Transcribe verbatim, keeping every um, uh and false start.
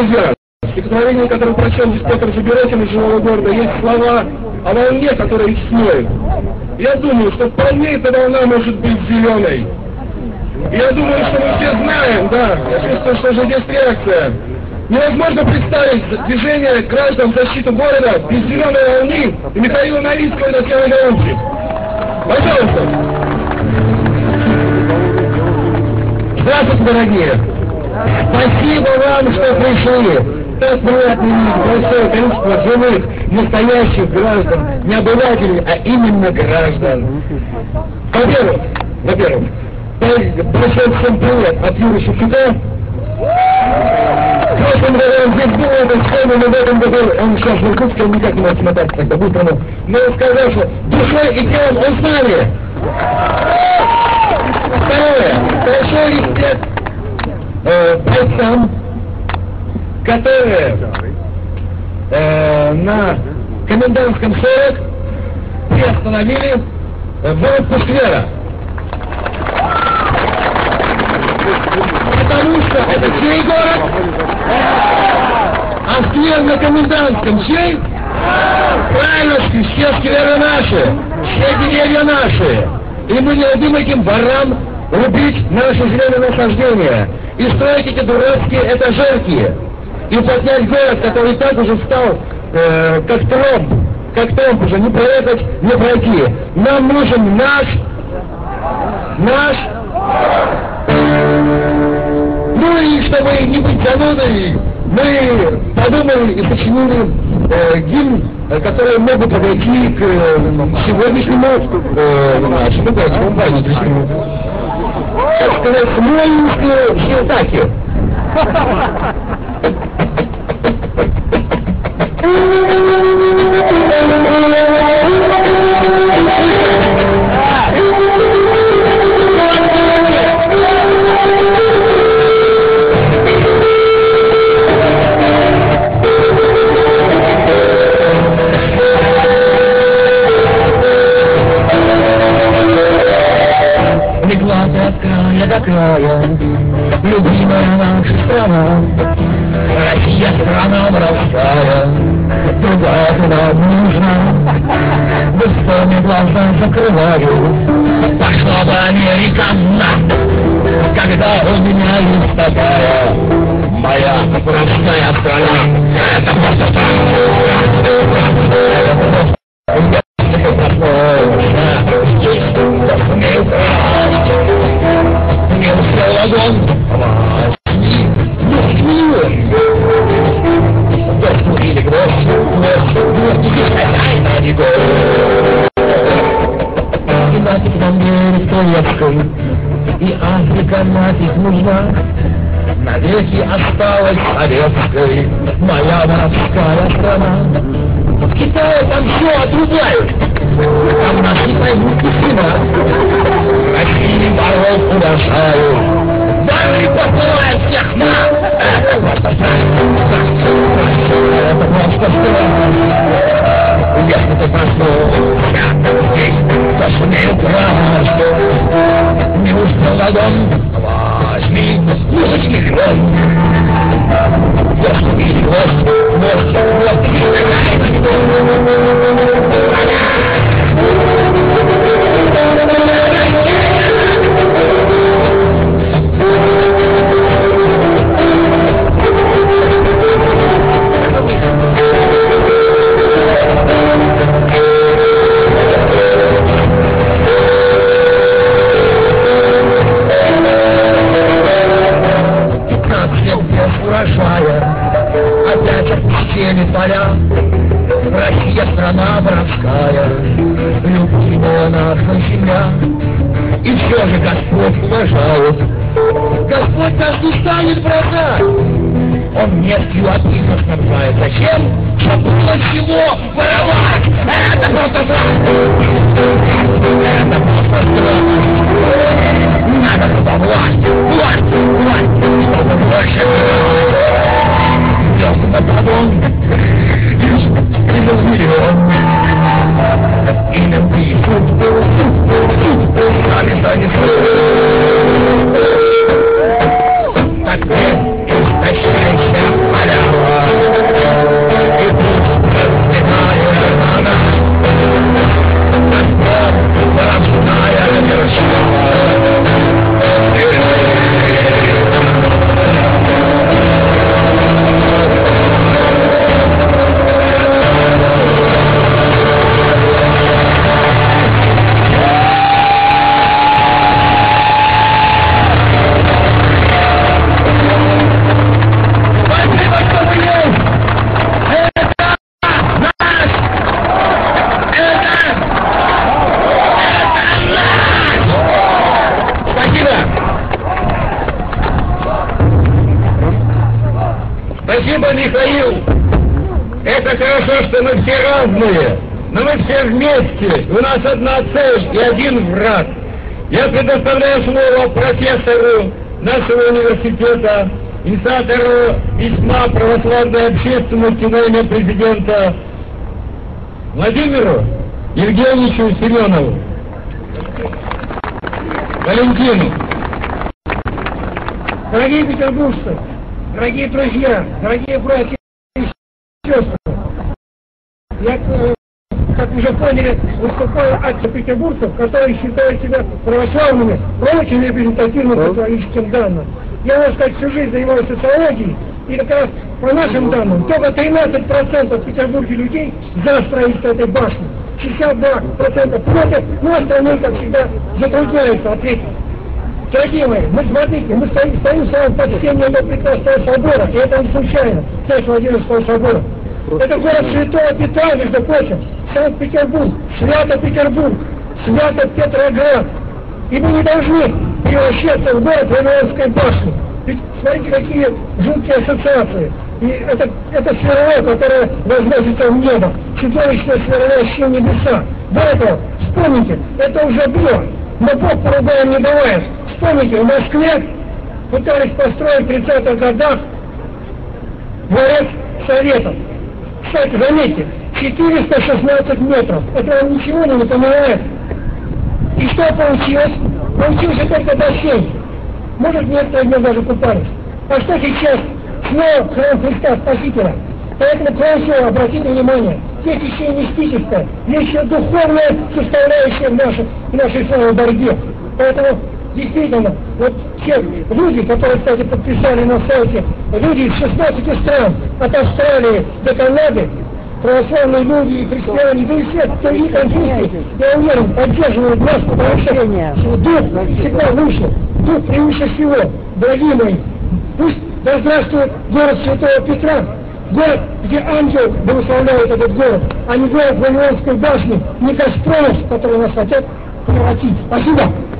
Друзья, в стихотворении, которое прочел здесь Петр Забиротин из «Живого города», есть слова о волне, которая их смоет. Я думаю, что вполне эта волна может быть зеленой. Я думаю, что мы все знаем, да, я чувствую, что уже есть реакция. Невозможно представить движение граждан в защиту города без зеленой волны и Михаила Новицкого и Татьяны Гаончик. Пожалуйста. Здравствуйте, дорогие. Спасибо вам, что пришли. Так приятно видеть большое количество живых, настоящих граждан, не обывателей, а именно граждан. Во-первых, во-первых, большой всем привет от Юрия Шевчука. В прошлом году он здесь был, это сцена, но в этом году он сейчас в Иркутске, он никак не может смотаться тогда быстро, но он сказал, что душой и телом узнали. Второе, большой респект э, бойцам, которые э, на Комендантском сорок приостановили э, вырубку сквера. Потому что это чей город? А сквер на Комендантском чей? Правильно, все скверы наши, все деревья наши. И мы не дадим этим ворам рубить наши зеленые насаждения и строить эти дурацкие этажерки. И поднять город, который и так уже стал э, как тромб, как тромб уже, не проехать, не пройти. Нам нужен наш, наш, ну и чтобы не быть занудой, мы подумали и сочинили э, гимн, который мог бы подойти к э, сегодняшнему э, нашему городскому правительству. Так сказать, смоленские силтаки. Легла ты от края до края, любимая наша страна. Россия страна воровская, другая нам нужна. Быстрыми глаза закрываю, пошла бы Америка на. Когда у меня есть такая моя простая страна. Это просто страна. Не украсть, не успел огонь, возьми, возьми. Дохнули гвоздь, гвоздь, гвоздь, не стояй на него. И нафиг нам верить советской, и Африка нафиг нужна. Навеки осталась советской моя воровская страна. В Китае там все отрубают, там нас не поймут ни хрена. России воров уважаю, воры посылают всех на. Это просто страшно, это просто страшно. Если ты проснулся здесь, то сумею красть. Не успел вагон, возьми музычный гвоздь. Возьми гвоздь, гвоздь, гвоздь, не стреляй на него. Урожая, опять опустели поля. Россия страна воровская, любимая наша земля. И все же Господь уважает, Господь нас не станет бросать. Он нефтью от них снабжает. Зачем? Чтобы было чего воровать. Это просто страшно. Это просто страшно. Надо туда власть, власть, власть, чтобы больше идем на подон, и на миллион, и на пишут, сами занесут. Так ты истощайся, поля. Спасибо, Михаил. Это хорошо, что мы все разные, но мы все вместе. У нас одна цель и один враг. Я предоставляю слово профессору нашего университета, инициатору письма православной общественности на имя президента Владимиру Евгеньевичу Семенову. Валентину. Дорогие петербуржцы, дорогие друзья, дорогие братья и сестры, я, как уже поняли, выступаю от петербуржцев, которые считают себя православными, но очень репрезентативным по историческим данным. Я, можно сказать, всю жизнь занимаюсь социологией, и как раз по нашим данным, только тринадцать процентов в Петербурге людей за строительство этой башни, шестьдесят два процента против, но остальные, как всегда, затрудняются ответить. Дорогие мои, мы смотрите, мы стоим, стоим с вами под стенами этого прекрасного собора, и это не случайно, часть Владимирского собора. Это город Святого Петра, между прочим, Санкт-Петербург, Свято-Петербург, Свято-Петроград. И мы не должны превращаться в город Вавилонской башни. Ведь смотрите, какие жуткие ассоциации. И это, это сверло, которое возносится в небо, чудовищное сверло в небеса. До этого, вспомните, это уже было, но Бог по-другому не бывает. Вспомните, в Москве пытались построить в тридцатых годах дворец Советов. Кстати, заметьте, четыреста шестнадцать метров. Это вам ничего не напоминает. И что получилось? Получился только бассейн. Может, некоторые дни даже купались. А что сейчас? Снова храм Христа Спасителя. Поэтому, кроме всего, обратите внимание, здесь еще и мистическая, есть еще духовная составляющая в нашей, в нашей самой борьбе. Поэтому, действительно, вот те люди, которые, кстати, подписали на сайте, люди из шестнадцати стран, от Австралии до Канады, православные люди и христиане, да и все другие конфессии, я уверен, поддерживают нас, потому что дух всегда выше, дух превыше всего. Дорогие мои, пусть да здравствует город Святого Петра, город, где ангел благословляет этот город, а не город Вавилонской башни, не Костромов, который нас хотят превратить. Спасибо.